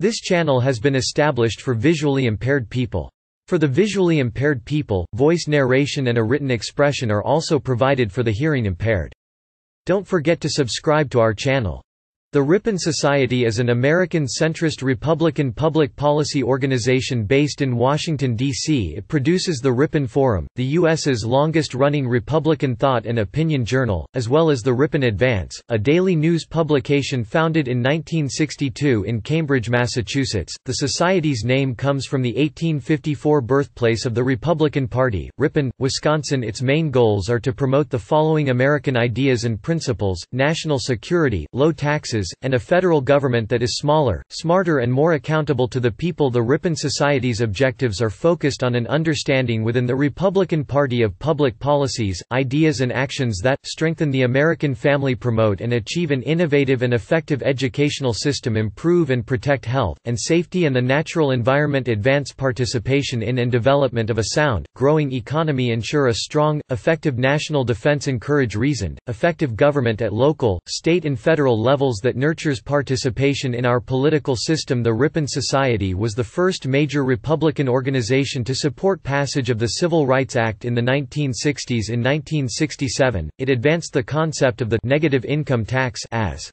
This channel has been established for visually impaired people. For the visually impaired people, voice narration and a written expression are also provided for the hearing impaired. Don't forget to subscribe to our channel. The Ripon Society is an American centrist Republican public policy organization based in Washington, D.C. It produces the Ripon Forum, the U.S.'s longest-running Republican thought and opinion journal, as well as the Ripon Advance, a daily news publication founded in 1962 in Cambridge, Massachusetts. The Society's name comes from the 1854 birthplace of the Republican Party, Ripon, Wisconsin. Its main goals are to promote the following American ideas and principles: national security, low taxes, and a federal government that is smaller, smarter and more accountable to the people. The Ripon Society's objectives are focused on an understanding within the Republican Party of public policies, ideas and actions that strengthen the American family, promote and achieve an innovative and effective educational system, improve and protect health and safety and the natural environment, advance participation in and development of a sound, growing economy, ensure a strong, effective national defense, encourage reasoned, effective government at local, state and federal levels that nurtures participation in our political system. The Ripon Society was the first major Republican organization to support passage of the Civil Rights Act in the 1960s. In 1967, it advanced the concept of the negative income tax as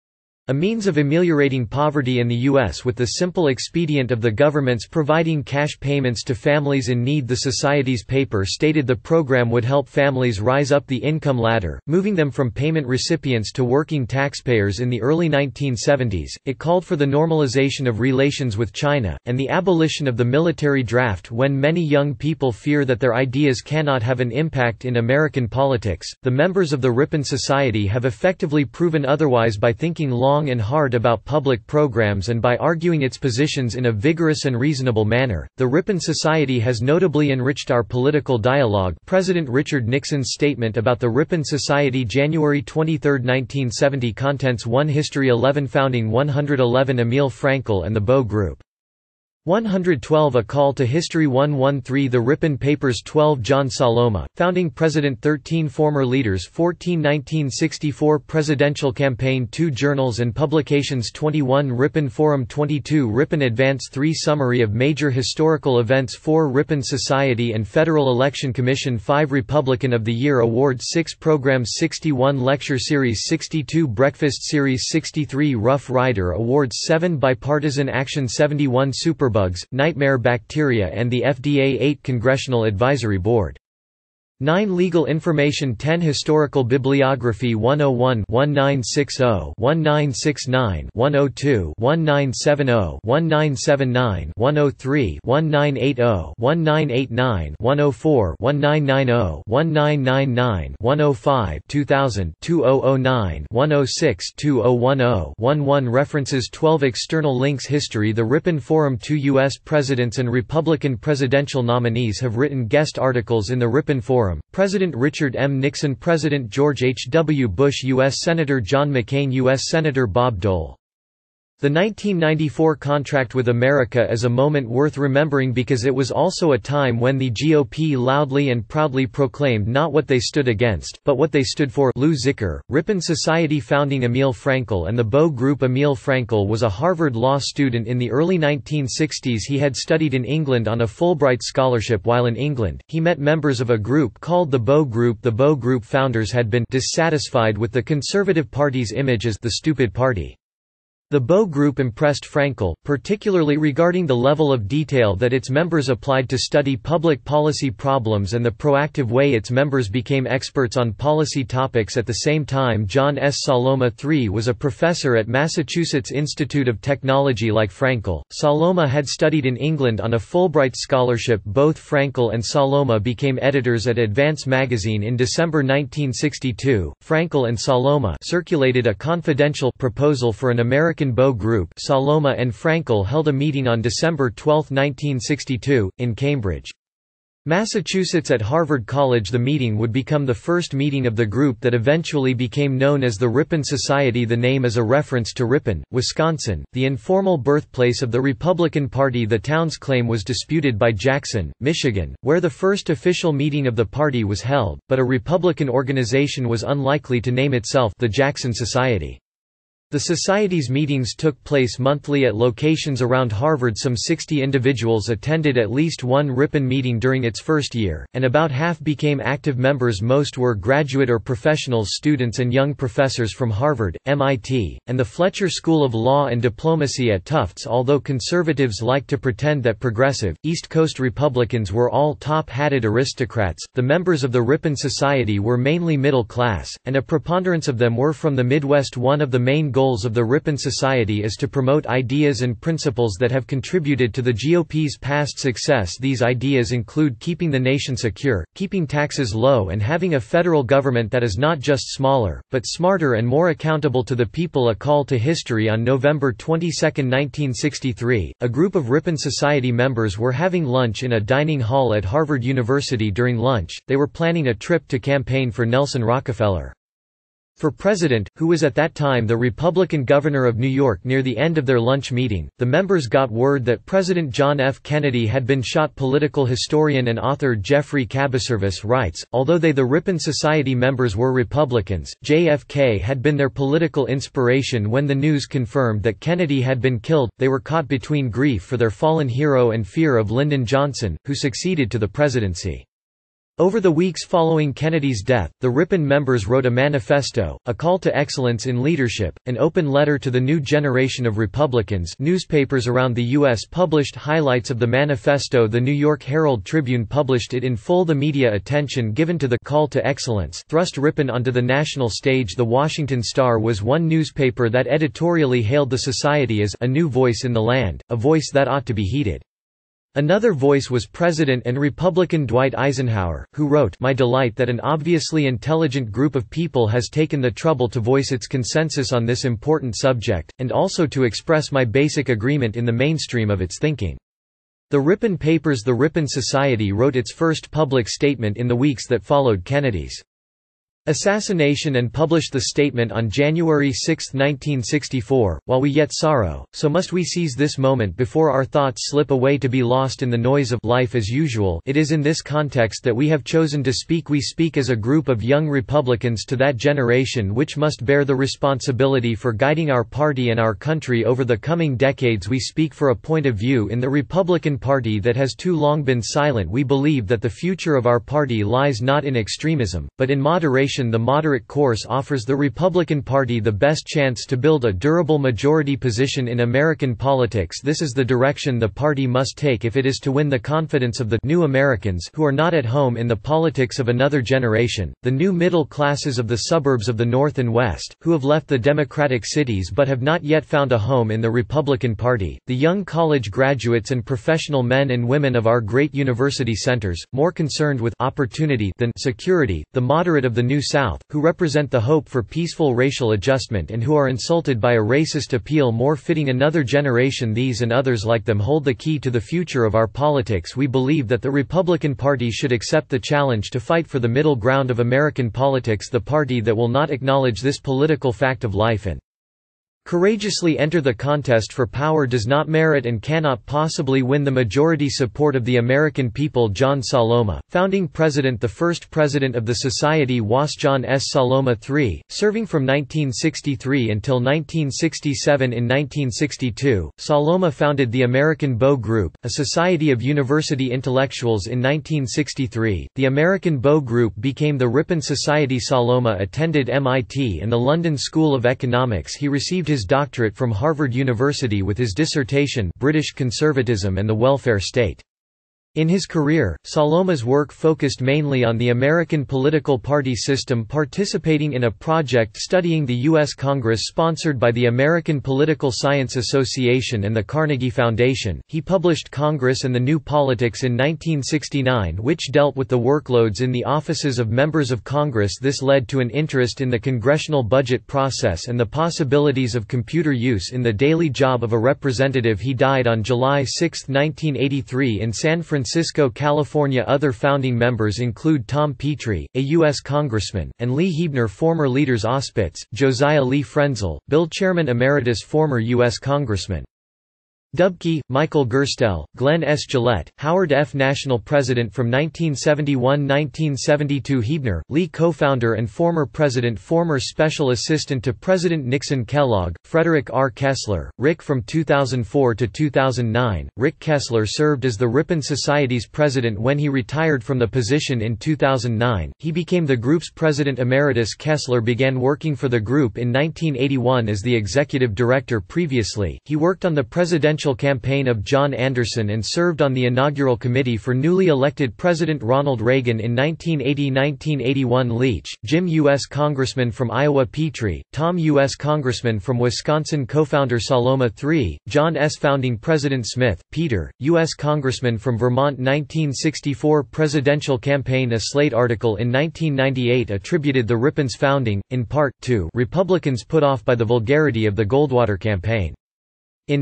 a means of ameliorating poverty in the U.S. with the simple expedient of the government's providing cash payments to families in need. The Society's paper stated the program would help families rise up the income ladder, moving them from payment recipients to working taxpayers. In the early 1970s, it called for the normalization of relations with China, and the abolition of the military draft. When many young people fear that their ideas cannot have an impact in American politics, the members of the Ripon Society have effectively proven otherwise by thinking long and hard about public programs and by arguing its positions in a vigorous and reasonable manner. The Ripon Society has notably enriched our political dialogue. President Richard Nixon's statement about the Ripon Society, January 23, 1970. Contents: 1. History. 11. Founding. 111. Emil Frankel and the Bow Group. 112. A Call to History. 113. The Ripon Papers. 12. John Saloma, Founding President. 13. Former Leaders. 14. 1964 Presidential Campaign. 2. Journals and Publications. 21. Ripon Forum. 22. Ripon Advance. 3. Summary of Major Historical Events. 4. Ripon Society and Federal Election Commission. 5. Republican of the Year Awards. 6. Programs. 61. Lecture Series. 62. Breakfast Series. 63. Rough Rider Awards. 7. Bipartisan Action. 71. Superbugs, Nightmare Bacteria and the FDA. 8. Congressional Advisory Board. 9. Legal Information. 10. Historical Bibliography. 101, 1960, 1969, 102, 1970, 1979, 103, 1980, 1989, 104, 1990, 1999, 105, 2000, 2009, 106, 2010, 11. References. 12. External links. History. The Ripon Forum. 2 U.S. presidents and Republican presidential nominees have written guest articles in the Ripon Forum. President Richard M. Nixon, President George H. W. Bush, U.S. Senator John McCain, U.S. Senator Bob Dole. The 1994 contract with America is a moment worth remembering because it was also a time when the GOP loudly and proudly proclaimed not what they stood against, but what they stood for. Lou Zicker, Ripon Society. Founding. Emil Frankel and the Bow Group. Emil Frankel was a Harvard law student in the early 1960s. He had studied in England on a Fulbright scholarship. While in England, he met members of a group called the Bow Group. The Bow Group founders had been dissatisfied with the Conservative Party's image as the stupid party. The Bow Group impressed Frankel, particularly regarding the level of detail that its members applied to study public policy problems and the proactive way its members became experts on policy topics. At the same time, John S. Saloma III was a professor at Massachusetts Institute of Technology. Like Frankel, Saloma had studied in England on a Fulbright scholarship. Both Frankel and Saloma became editors at Advance magazine in December 1962. Frankel and Saloma circulated a confidential proposal for an American Bow Group. Saloma and Frankel held a meeting on December 12, 1962, in Cambridge, Massachusetts at Harvard College. The meeting would become the first meeting of the group that eventually became known as the Ripon Society. The name is a reference to Ripon, Wisconsin, the informal birthplace of the Republican Party. The town's claim was disputed by Jackson, Michigan, where the first official meeting of the party was held, but a Republican organization was unlikely to name itself the Jackson Society. The Society's meetings took place monthly at locations around Harvard. Some 60 individuals attended at least one Ripon meeting during its first year, and about half became active members. Most were graduate or professional students and young professors from Harvard, MIT, and the Fletcher School of Law and Diplomacy at Tufts. Although conservatives like to pretend that progressive, East Coast Republicans were all top-hatted aristocrats, the members of the Ripon Society were mainly middle class, and a preponderance of them were from the Midwest. One of the main goals of the Ripon Society is to promote ideas and principles that have contributed to the GOP's past success. These ideas include keeping the nation secure, keeping taxes low, and having a federal government that is not just smaller, but smarter and more accountable to the people. A call to history. On November 22, 1963, a group of Ripon Society members were having lunch in a dining hall at Harvard University. During lunch, they were planning a trip to campaign for Nelson Rockefeller for president, who was at that time the Republican governor of New York. Near the end of their lunch meeting, the members got word that President John F. Kennedy had been shot. Political historian and author Jeffrey Cabaservis writes, although they, the Ripon Society members, were Republicans, JFK had been their political inspiration. When the news confirmed that Kennedy had been killed, they were caught between grief for their fallen hero and fear of Lyndon Johnson, who succeeded to the presidency. Over the weeks following Kennedy's death, the Ripon members wrote a manifesto, a call to excellence in leadership, an open letter to the new generation of Republicans. Newspapers around the U.S. published highlights of the manifesto. The New York Herald-Tribune published it in full. The media attention given to the call to excellence thrust Ripon onto the national stage. The Washington Star was one newspaper that editorially hailed the Society as a new voice in the land, a voice that ought to be heeded. Another voice was President and Republican Dwight Eisenhower, who wrote, "My delight that an obviously intelligent group of people has taken the trouble to voice its consensus on this important subject, and also to express my basic agreement in the mainstream of its thinking." The Ripon Papers. The Ripon Society wrote its first public statement in the weeks that followed Kennedy's assassination and published the statement on January 6, 1964, "While we yet sorrow, so must we seize this moment before our thoughts slip away to be lost in the noise of life as usual. It is in this context that we have chosen to speak. We speak as a group of young Republicans to that generation which must bear the responsibility for guiding our party and our country over the coming decades. We speak for a point of view in the Republican Party that has too long been silent. We believe that the future of our party lies not in extremism, but in moderation. The moderate course offers the Republican Party the best chance to build a durable majority position in American politics. This is the direction the party must take if it is to win the confidence of the new Americans who are not at home in the politics of another generation, the new middle classes of the suburbs of the North and West, who have left the Democratic cities but have not yet found a home in the Republican Party, the young college graduates and professional men and women of our great university centers, more concerned with opportunity than security, the moderate of the New South, who represent the hope for peaceful racial adjustment and who are insulted by a racist appeal more fitting another generation. These and others like them hold the key to the future of our politics. We believe that the Republican Party should accept the challenge to fight for the middle ground of American politics, the party that will not acknowledge this political fact of life and courageously enter the contest for power does not merit and cannot possibly win the majority support of the American people." John Saloma, founding president. The first president of the Society was John S. Saloma III, serving from 1963 until 1967. In 1962, Saloma founded the American Bow Group, a society of university intellectuals. In 1963, the American Bow Group became the Ripon Society. Saloma attended MIT and the London School of Economics. He received his doctorate from Harvard University with his dissertation British Conservatism and the Welfare State. In his career, Saloma's work focused mainly on the American political party system, participating in a project studying the U.S. Congress sponsored by the American Political Science Association and the Carnegie Foundation. He published Congress and the New Politics in 1969, which dealt with the workloads in the offices of members of Congress. This led to an interest in the congressional budget process and the possibilities of computer use in the daily job of a representative. He died on July 6, 1983 in San Francisco, California. Other founding members include Tom Petrie, a U.S. congressman, and Lee Heebner, former leaders Auspitz, Josiah Lee Frenzel, Bill Chairman Emeritus, former U.S. congressman. Dubke, Michael Gerstel, Glenn S. Gillette, Howard F. National President from 1971–1972 Huebner, Lee co-founder and former president former Special Assistant to President Nixon Kellogg, Frederick R. Kessler, Rick from 2004 to 2009. Rick Kessler served as the Ripon Society's president when he retired from the position in 2009. He became the group's president emeritus. Kessler began working for the group in 1981 as the executive director. Previously, he worked on the presidential campaign of John Anderson and served on the inaugural committee for newly elected President Ronald Reagan in 1980–1981. Leach, Jim U.S. Congressman from Iowa. Petrie, Tom U.S. Congressman from Wisconsin. Co-founder Saloma III, John S. Founding President Smith, Peter, U.S. Congressman from Vermont. 1964 Presidential Campaign. A Slate article in 1998 attributed the Ripon's founding, in part, to Republicans put off by the vulgarity of the Goldwater campaign. In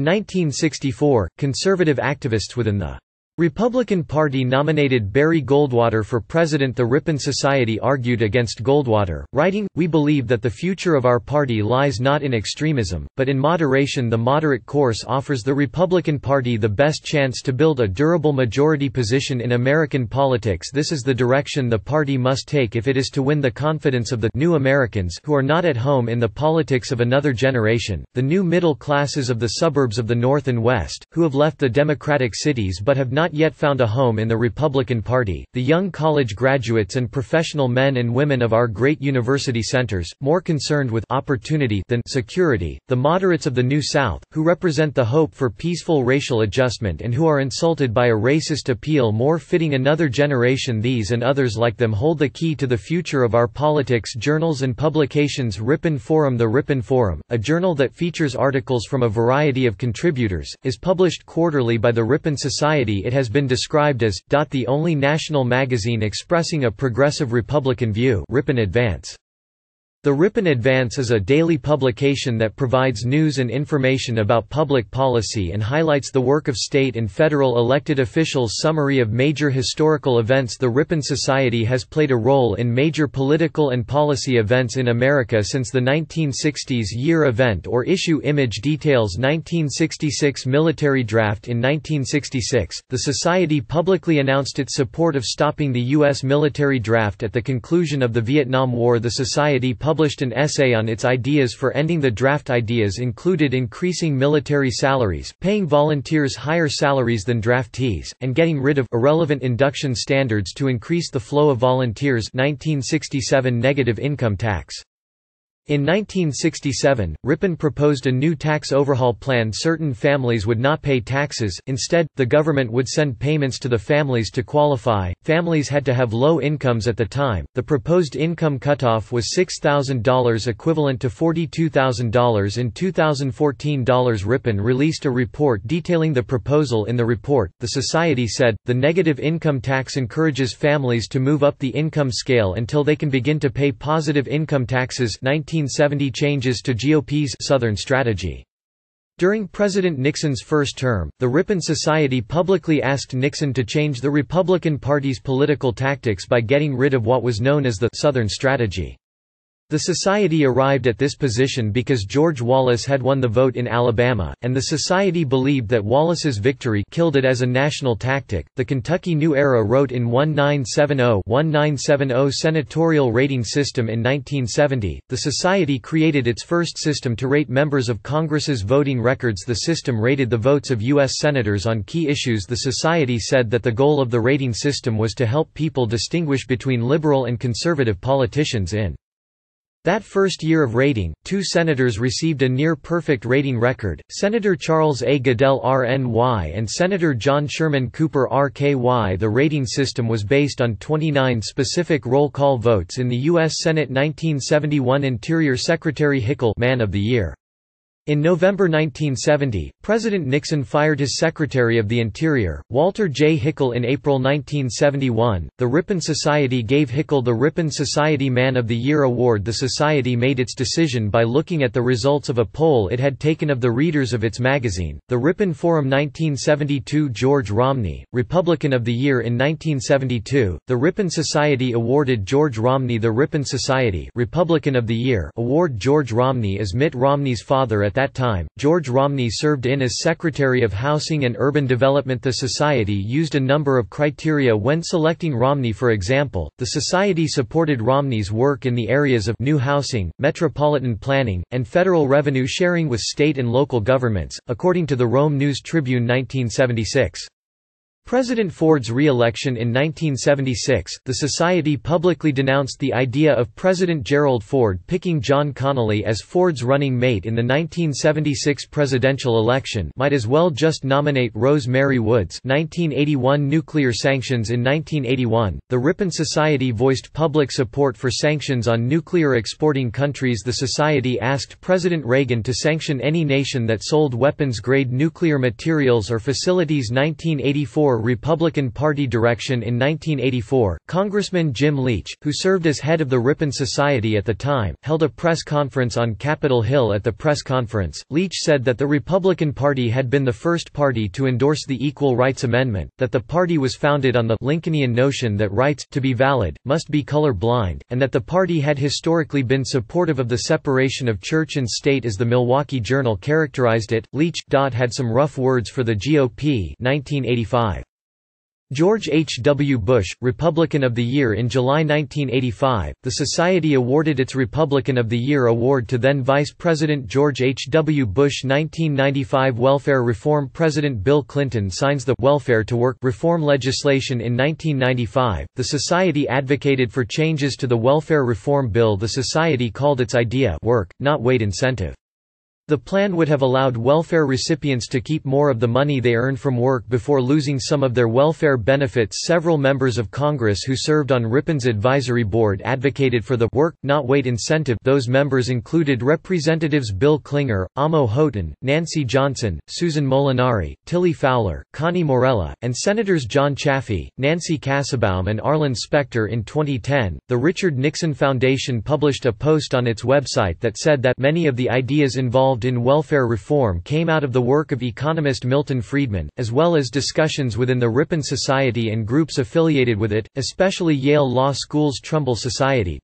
1964, conservative activists within the Republican Party nominated Barry Goldwater for president. The Ripon Society argued against Goldwater, writing, "We believe that the future of our party lies not in extremism, but in moderation. The moderate course offers the Republican Party the best chance to build a durable majority position in American politics. This is the direction the party must take if it is to win the confidence of the new Americans who are not at home in the politics of another generation, the new middle classes of the suburbs of the North and West, who have left the Democratic cities but have not yet found a home in the Republican Party, the young college graduates and professional men and women of our great university centers, more concerned with opportunity than security, the moderates of the New South, who represent the hope for peaceful racial adjustment and who are insulted by a racist appeal more fitting another generation. These and others like them hold the key to the future of our politics." Journals and publications. Ripon Forum. The Ripon Forum, a journal that features articles from a variety of contributors, is published quarterly by the Ripon Society. It has been described as the only national magazine expressing a progressive Republican view. Ripon Advance. The Ripon Advance is a daily publication that provides news and information about public policy and highlights the work of state and federal elected officials. Summary of major historical events. The Ripon Society has played a role in major political and policy events in America since the 1960s. Year event or issue. Image details. 1966 military draft. In 1966, the Society publicly announced its support of stopping the U.S. military draft at the conclusion of the Vietnam War. The Society published an essay on its ideas for ending the draft. Ideas included increasing military salaries, paying volunteers higher salaries than draftees, and getting rid of irrelevant induction standards to increase the flow of volunteers. 1967 negative income tax. In 1967, Ripon proposed a new tax overhaul plan. Certain families would not pay taxes, instead, the government would send payments to the families to qualify. Families had to have low incomes at the time. The proposed income cutoff was $6,000, equivalent to $42,000 in 2014 dollars. Ripon released a report detailing the proposal. In the report, the Society said, the negative income tax encourages families to move up the income scale until they can begin to pay positive income taxes. 1970 changes to GOP's Southern strategy. During President Nixon's first term, the Ripon Society publicly asked Nixon to change the Republican Party's political tactics by getting rid of what was known as the Southern strategy. The Society arrived at this position because George Wallace had won the vote in Alabama, and the Society believed that Wallace's victory killed it as a national tactic. The Kentucky New Era wrote in 1970 senatorial rating system. In 1970, the Society created its first system to rate members of Congress's voting records. The system rated the votes of U.S. senators on key issues. The Society said that the goal of the rating system was to help people distinguish between liberal and conservative politicians. In that first year of rating, 2 senators received a near-perfect rating record, Senator Charles A. Goodell RNY and Senator John Sherman Cooper RKY. The rating system was based on 29 specific roll call votes in the U.S. Senate. 1971 Interior Secretary Hickel Man of the Year. In November 1970, President Nixon fired his Secretary of the Interior, Walter J. Hickel. In April 1971, the Ripon Society gave Hickel the Ripon Society Man of the Year award. The Society made its decision by looking at the results of a poll it had taken of the readers of its magazine. The Ripon Forum. 1972 George Romney, Republican of the Year. In 1972, the Ripon Society awarded George Romney the Ripon Society Republican of the Year award. George Romney is Mitt Romney's father. A at that time, George Romney served in as Secretary of Housing and Urban Development. The Society used a number of criteria when selecting Romney. For example, the Society supported Romney's work in the areas of new housing, metropolitan planning, and federal revenue sharing with state and local governments, according to the Rome News Tribune 1976. President Ford's re-election in 1976, the Society publicly denounced the idea of President Gerald Ford picking John Connally as Ford's running mate in the 1976 presidential election. Might as well just nominate Rose Mary Woods. 1981 Nuclear sanctions. In 1981, the Ripon Society voiced public support for sanctions on nuclear exporting countries. The Society asked President Reagan to sanction any nation that sold weapons-grade nuclear materials or facilities. 1984 Republican Party direction. In 1984, Congressman Jim Leach, who served as head of the Ripon Society at the time, held a press conference on Capitol Hill. At the press conference, Leach said that the Republican Party had been the first party to endorse the Equal Rights Amendment, that the party was founded on the Lincolnian notion that rights, to be valid, must be color-blind, and that the party had historically been supportive of the separation of church and state as the Milwaukee Journal characterized it. Leach had some rough words for the GOP. 1985. George H. W. Bush, Republican of the Year. In July 1985, the Society awarded its Republican of the Year award to then Vice President George H. W. Bush. 1995 Welfare Reform. President Bill Clinton signs the Welfare to Work reform legislation. In 1995, the Society advocated for changes to the welfare reform bill. The Society called its idea "work, not wait" incentive. The plan would have allowed welfare recipients to keep more of the money they earned from work before losing some of their welfare benefits. Several members of Congress who served on Ripon's advisory board advocated for the work, not wait incentive. Those members included Representatives Bill Clinger, Amo Houghton, Nancy Johnson, Susan Molinari, Tilly Fowler, Connie Morella, and Senators John Chafee, Nancy Kassebaum, and Arlen Specter. In 2010, the Richard Nixon Foundation published a post on its website that said that many of the ideas involved in welfare reform came out of the work of economist Milton Friedman, as well as discussions within the Ripon Society and groups affiliated with it, especially Yale Law School's Trumbull Society.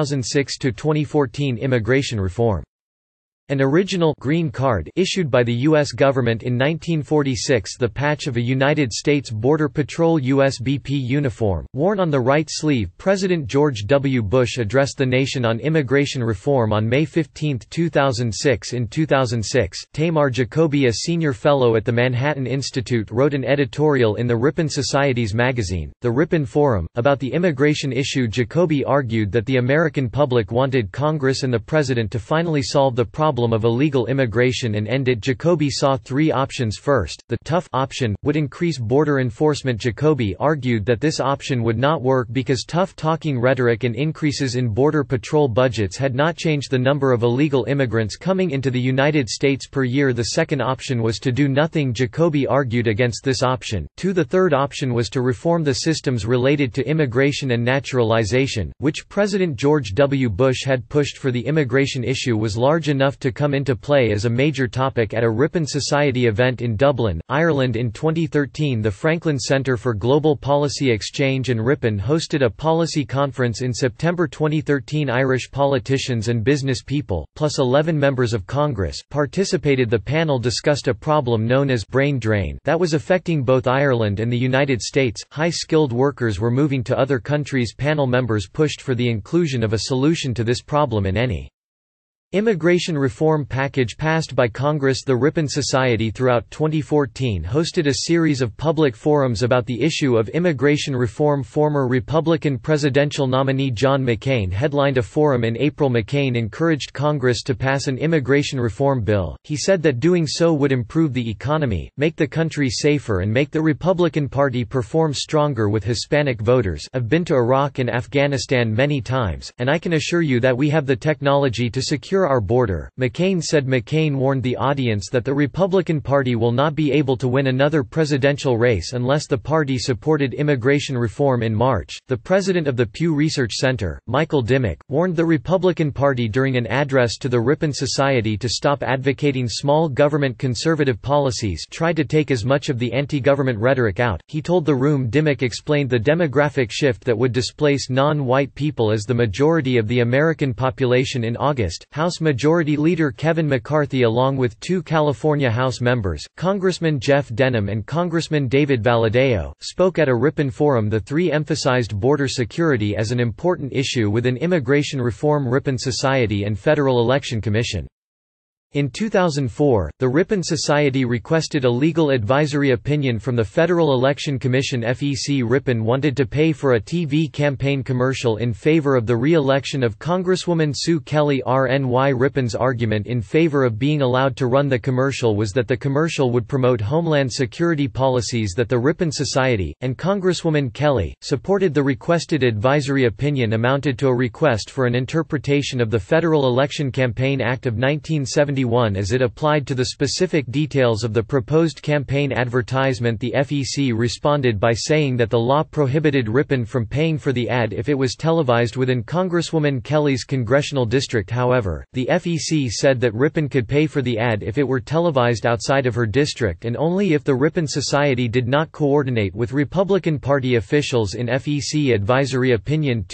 2006–2014 Immigration reform. An original green card issued by the U.S. government in 1946, the patch of a United States Border Patrol USBP uniform, worn on the right sleeve. President George W. Bush addressed the nation on immigration reform on May 15, 2006. In 2006, Tamar Jacoby, a senior fellow at the Manhattan Institute, wrote an editorial in the Ripon Society's magazine, The Ripon Forum, about the immigration issue. Jacoby argued that the American public wanted Congress and the President to finally solve the problem of illegal immigration and end it. Jacoby saw three options. First, the tough option would increase border enforcement. Jacoby argued that this option would not work because tough-talking rhetoric and increases in Border Patrol budgets had not changed the number of illegal immigrants coming into the United States per year. The second option was to do nothing. Jacoby argued against this option. The third option was to reform the systems related to immigration and naturalization, which President George W. Bush had pushed for. The immigration issue was large enough to come into play as a major topic at a Ripon Society event in Dublin, Ireland. In 2013, the Franklin Centre for Global Policy Exchange and Ripon hosted a policy conference in September 2013. Irish politicians and business people, plus 11 members of Congress, participated. The panel discussed a problem known as brain drain that was affecting both Ireland and the United States. High-skilled workers were moving to other countries. Panel members pushed for the inclusion of a solution to this problem in any immigration reform package passed by Congress. The Ripon Society throughout 2014 hosted a series of public forums about the issue of immigration reform. Former Republican presidential nominee John McCain headlined a forum in April. McCain encouraged Congress to pass an immigration reform bill. He said that doing so would improve the economy, make the country safer, and make the Republican Party perform stronger with Hispanic voters. I've been to Iraq and Afghanistan many times, and I can assure you that we have the technology to secure our border, McCain said. McCain warned the audience that the Republican Party will not be able to win another presidential race unless the party supported immigration reform. In March, the president of the Pew Research Center, Michael Dimmock, warned the Republican Party during an address to the Ripon Society to stop advocating small government conservative policies, tried to take as much of the anti-government rhetoric out. He told the room Dimmock explained the demographic shift that would displace non-white people as the majority of the American population in August. How House Majority Leader Kevin McCarthy along with 2 California House members, Congressman Jeff Denham and Congressman David Valadao, spoke at a Ripon forum. The 3 emphasized border security as an important issue within immigration reform. Ripon Society and Federal Election Commission. In 2004, the Ripon Society requested a legal advisory opinion from the Federal Election Commission. FEC Ripon wanted to pay for a TV campaign commercial in favor of the re-election of Congresswoman Sue Kelly. RNY Ripon's argument in favor of being allowed to run the commercial was that the commercial would promote homeland security policies that the Ripon Society, and Congresswoman Kelly, supported. The requested advisory opinion amounted to a request for an interpretation of the Federal Election Campaign Act of 1971 as it applied to the specific details of the proposed campaign advertisement. The FEC responded by saying that the law prohibited Ripon from paying for the ad if it was televised within Congresswoman Kelly's congressional district. However, the FEC said that Ripon could pay for the ad if it were televised outside of her district and only if the Ripon Society did not coordinate with Republican Party officials. In FEC Advisory Opinion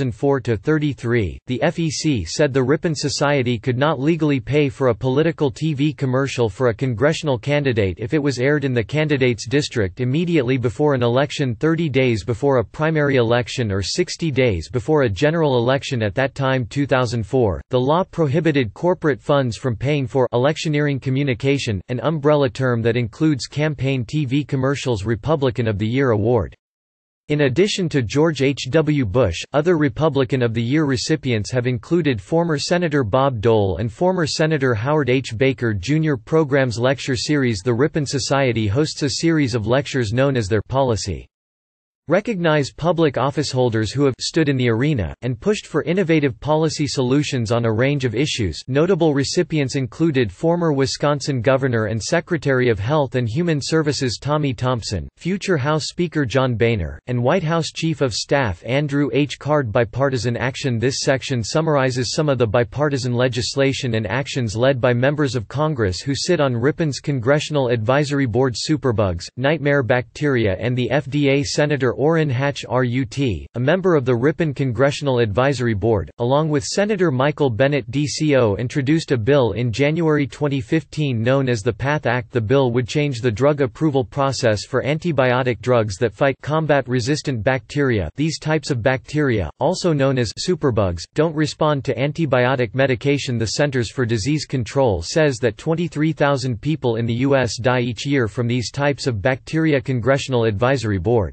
2004-33, the FEC said the Ripon Society could not legally pay for a political TV commercial for a congressional candidate if it was aired in the candidate's district immediately before an election, 30 days before a primary election, or 60 days before a general election. At that time, 2004, the law prohibited corporate funds from paying for electioneering communication, an umbrella term that includes campaign TV commercials. Republican of the Year Award. In addition to George H. W. Bush, other Republican of the Year recipients have included former Senator Bob Dole and former Senator Howard H. Baker Jr. Program's lecture series. The Ripon Society hosts a series of lectures known as their Policy. Recognize public officeholders who have stood in the arena and pushed for innovative policy solutions on a range of issues. Notable recipients included former Wisconsin Governor and Secretary of Health and Human Services Tommy Thompson, future House Speaker John Boehner, and White House Chief of Staff Andrew H. Card. Bipartisan action. This section summarizes some of the bipartisan legislation and actions led by members of Congress who sit on Ripon's Congressional Advisory Board. Superbugs, nightmare bacteria, and the FDA. Senator Orrin Hatch RUT, a member of the Ripon Congressional Advisory Board, along with Senator Michael Bennet DCO, introduced a bill in January 2015 known as the PATH Act. The bill would change the drug approval process for antibiotic drugs that fight combat-resistant bacteria. These types of bacteria, also known as superbugs, don't respond to antibiotic medication. The Centers for Disease Control says that 23,000 people in the U.S. die each year from these types of bacteria. Congressional Advisory Board.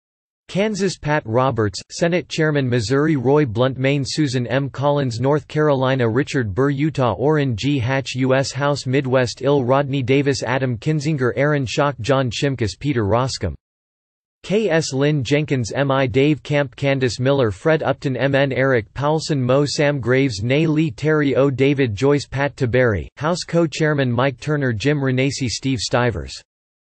Kansas Pat Roberts, Senate Chairman. Missouri Roy Blunt. Maine Susan M. Collins. North Carolina Richard Burr. Utah Orrin G. Hatch. U.S. House Midwest Ill. Rodney Davis. Adam Kinzinger. Aaron Schock. John Shimkus. Peter Roskam. K. S. Lynn Jenkins. M. I. Dave Camp. Candace Miller. Fred Upton. M. N. Eric Powelson. Mo. Sam Graves. Nay Lee. Terry O. David Joyce. Pat Taberry. House Co-Chairman Mike Turner. Jim Renacci. Steve Stivers.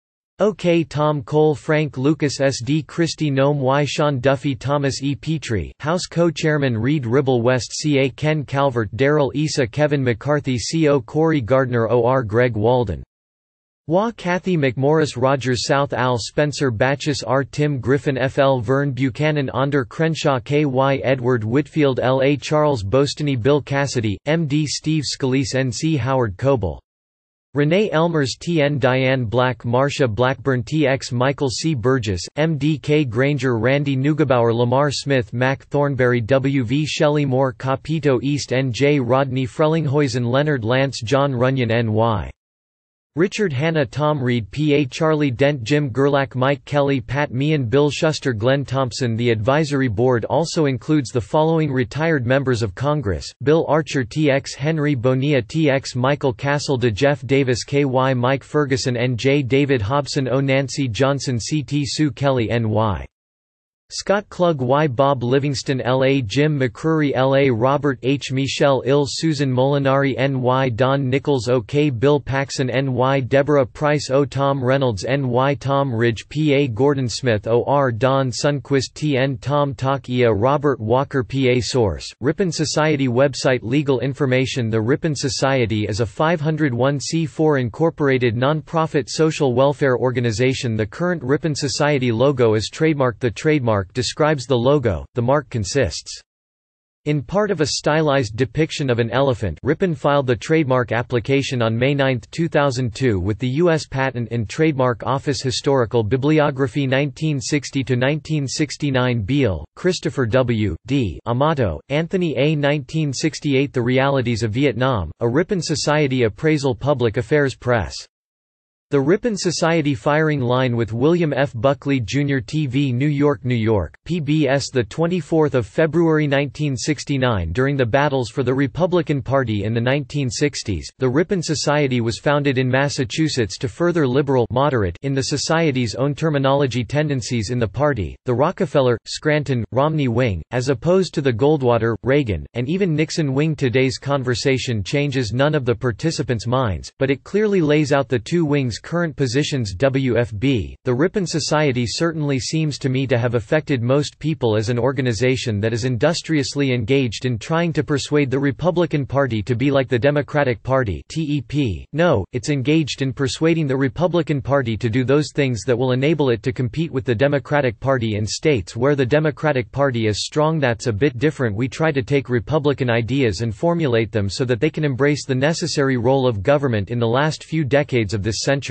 OK. Tom Cole. Frank Lucas. S. D. Christie. Noam Y. Sean Duffy. Thomas E. Petrie. House Co-Chairman Reed Ribble. West. C. A. Ken Calvert. Darrell Issa. Kevin McCarthy. C. O. Corey Gardner. O. R. Greg Walden. Wa. Kathy McMorris. Rogers. South. Al Spencer. Batchus. R. Tim Griffin. F. L. Vern Buchanan. Onder Crenshaw. K. Y. Edward Whitfield. L. A. Charles Bostany. Bill Cassidy. M. D. Steve Scalise. N. C. Howard Coble. Renee Elmers. T. N. Diane Black. Marcia Blackburn. T. X. Michael C. Burgess. M. D. K. Granger. Randy Neugebauer. Lamar Smith. Mac Thornberry. W. V. Shelley Moore. Capito East. N. J. Rodney Frellinghuizen. Leonard Lance. John Runyon. N. Y. Richard Hanna. Tom Reed. P. A. Charlie Dent. Jim Gerlach. Mike Kelly. Pat Meehan. Bill Shuster. Glenn Thompson. The advisory board also includes the following retired members of Congress: Bill Archer. T. X. Henry Bonilla. T. X. Michael Castle. D. Jeff Davis. K. Y. Mike Ferguson. N. J. David Hobson. O. Nancy Johnson. C. T. Sue Kelly. N. Y. Scott Klug. Y. Bob Livingston. L. A. Jim McCrory. L. A. Robert H. Michelle Ill. Susan Molinari. N. Y. Don Nichols. O. K. Bill Paxson. N. Y. Deborah Price. O. Tom Reynolds. N. Y. Tom Ridge. P. A. Gordon Smith. O. R. Don Sunquist. T. N. Tom Takia. Robert Walker. P. A. Source: Ripon Society website. Legal information. The Ripon Society is a 501c4 incorporated non-profit social welfare organization. The current Ripon Society logo is trademarked. The trademark describes the logo. The mark consists In part of a stylized depiction of an elephant, Ripon filed the trademark application on May 9, 2002 with the U.S. Patent and Trademark Office. Historical Bibliography 1960–1969 Beale, Christopher W. D. Amato, Anthony A. 1968 The Realities of Vietnam, a Ripon Society Appraisal Public Affairs Press. The Ripon Society Firing Line with William F. Buckley, Jr. TV New York, New York, PBS 24 February 1969 During the battles for the Republican Party in the 1960s, the Ripon Society was founded in Massachusetts to further liberal moderate in the Society's own terminology tendencies in the party, the Rockefeller, Scranton, Romney wing, as opposed to the Goldwater, Reagan, and even Nixon wing. Today's conversation changes none of the participants' minds, but it clearly lays out the two wings' current positions. WFB, the Ripon Society certainly seems to me to have affected most people as an organization that is industriously engaged in trying to persuade the Republican Party to be like the Democratic Party (TEP). No, it's engaged in persuading the Republican Party to do those things that will enable it to compete with the Democratic Party in states where the Democratic Party is strong. That's a bit different. We try to take Republican ideas and formulate them so that they can embrace the necessary role of government in the last few decades of this century.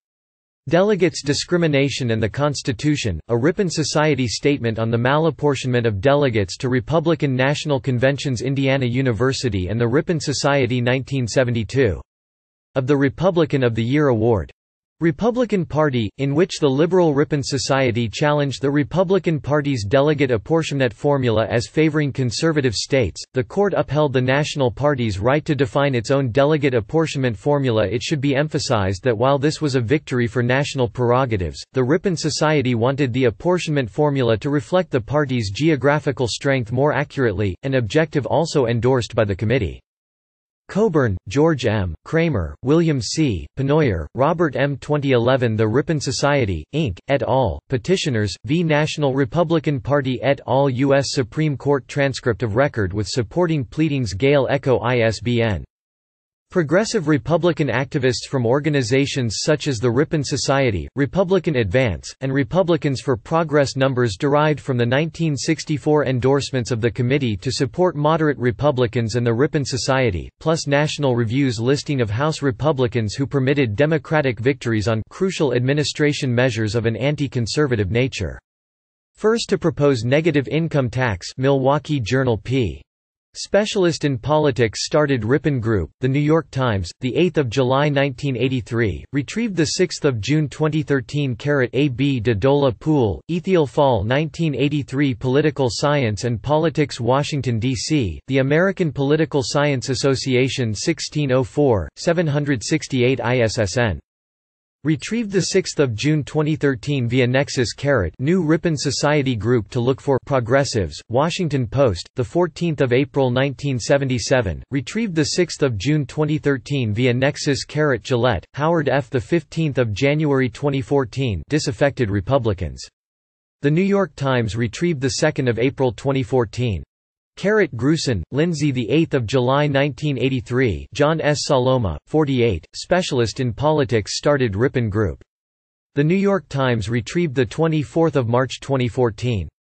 Delegates Discrimination and the Constitution, a Ripon Society Statement on the Malapportionment of Delegates to Republican National Conventions Indiana University and the Ripon Society 1972. Of the Republican of the Year Award. Republican Party, in which the liberal Ripon Society challenged the Republican Party's delegate apportionment formula as favoring conservative states, the court upheld the National Party's right to define its own delegate apportionment formula. It should be emphasized that while this was a victory for national prerogatives, the Ripon Society wanted the apportionment formula to reflect the party's geographical strength more accurately, an objective also endorsed by the committee. Coburn, George M., Kramer, William C., Penoyer, Robert M. 2011 The Ripon Society, Inc., et al., Petitioners, v. National Republican Party et al. U.S. Supreme Court Transcript of Record with supporting pleadings Gale Echo ISBN. Progressive Republican activists from organizations such as the Ripon Society, Republican Advance, and Republicans for Progress numbers derived from the 1964 endorsements of the committee to support moderate Republicans and the Ripon Society, plus National Review's listing of House Republicans who permitted Democratic victories on crucial administration measures of an anti-conservative nature. First to propose negative income tax, Milwaukee Journal p. Specialist in Politics started Ripon Group, The New York Times, 8 July 1983, retrieved 6 June 2013 A.B. de Dola Pool, Ethiel Fall 1983 Political Science and Politics Washington, D.C., The American Political Science Association 1604, 768 ISSN. Retrieved 6 June 2013 via Nexus New Ripon Society Group to Look for Progressives, Washington Post, 14 April 1977, retrieved 6 June 2013 via Nexus Gillette, Howard F. 15 January 2014 Disaffected Republicans. The New York Times retrieved 2 April 2014. Grusin, Lindsay 8 July 1983 John S. Saloma, 48, specialist in politics started Ripon Group. The New York Times retrieved 24 March 2014.